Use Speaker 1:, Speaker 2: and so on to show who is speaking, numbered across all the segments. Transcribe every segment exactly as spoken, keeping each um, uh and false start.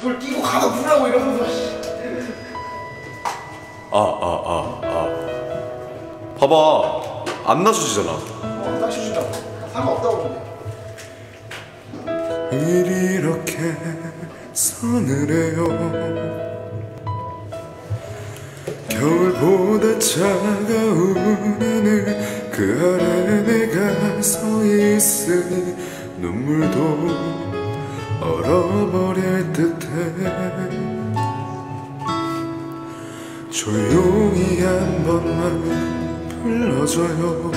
Speaker 1: 그걸 끼고 가서 부르라고 이러면서.
Speaker 2: 아, 아, 아, 아. 봐봐. 안 낮춰지잖아.
Speaker 1: 어, 안 낮춰진다고. 상관없다고 그러는데.
Speaker 2: 이렇게 서늘해요. 겨울보다 차가운 하늘 그 아래 내가 서 있으니 눈물도 얼어버릴 듯해. 조용히 한 번만 불러줘요.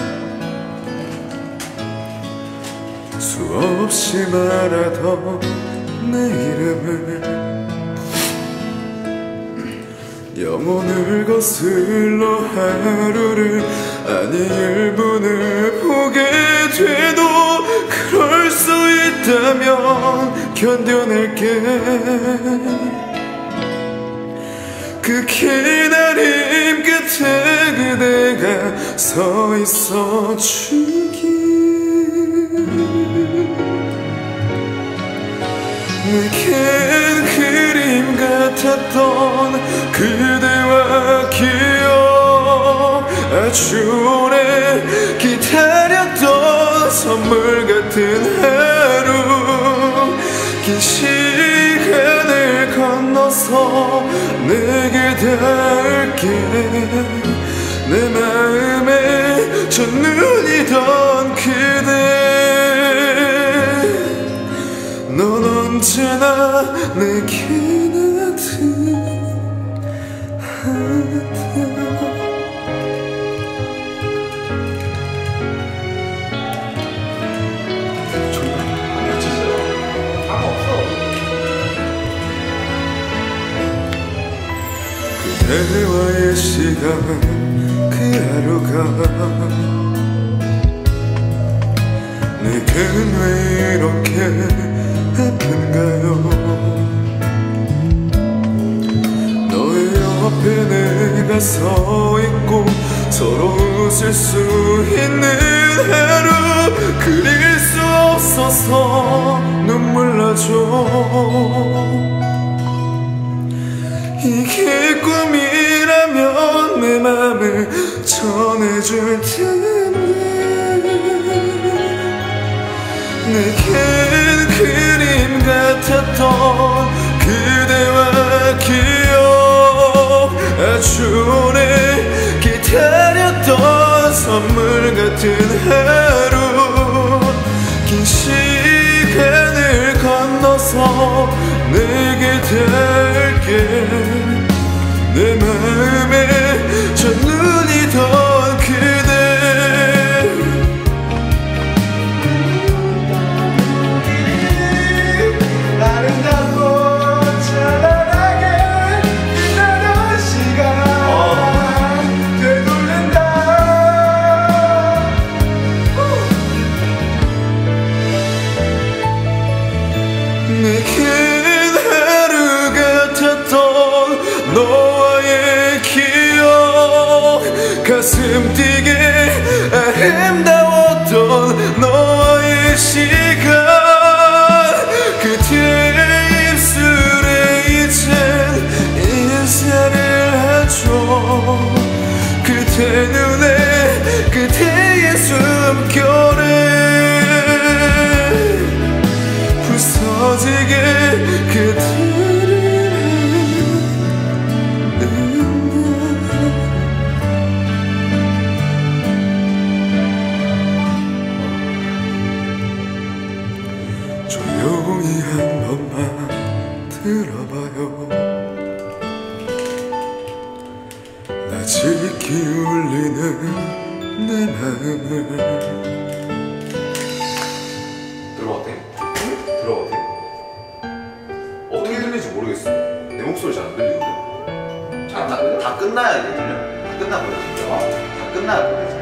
Speaker 2: 수없이 말하던 내 이름을 영혼을 거슬러 하루를 아니 일 분을 보게 돼도 그럴 수 있다면 견뎌낼게. 그 기다림 끝에 그대가 서 있어 주길. 내겐 그림 같았던 그대와 기억, 아주 오래 기다렸던 선물 같은 하루. 긴 시간을 건너서 내게 닿을게. 내 마음에 첫눈이던 그대, 넌 언제나 내게 따뜻하다. 그대와의 시간 그 하루가 내겐 왜 이렇게 아픈가요. 너의 옆에 내가 서 있고 서로 웃을 수 있는 하루. 그릴 수 없어서 눈물 나죠. 이게 꿈이라면 내 맘을 전해줄 텐데. 내겐 그림 같았던 그대와 기억, 아주 오래 기다렸던 선물 같은 하루. 긴 시간을 건너서 내게 닿을게. 내 마음에 첫눈이던 그대,
Speaker 1: 아름답고 찬란하게 빛나던 시간 되돌린다.
Speaker 2: 내겐 하루 같았던 너와의 기억, 가슴 뛰게 아름다웠던 너와의 시간. 그대의 입술에 이젠 인사를 하죠. 그대 눈에 그대의 숨결에 부서지게 그대를 조용히 한 번만 들어봐요. 아직 기울이는 내 마음을. 들어봤대? 응? 들어봤대? 어떻게 들리는지 모르겠어. 내 목소리 잘 안 들리거든.
Speaker 1: 잘 안 들려?
Speaker 3: 다 끝나야 이제 들려. 다 끝나버려 진짜. 다 끝나야 보내.